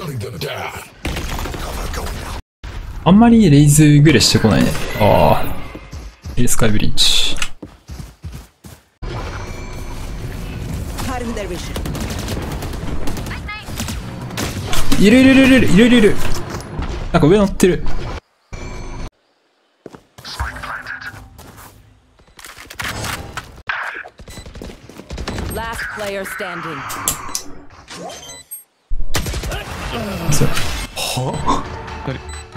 あんまりレイズぐらいしてこないね。ああ。スカイブリッジ。いるいるいるいるいるいるいる。なんか上乗ってる。そう。は？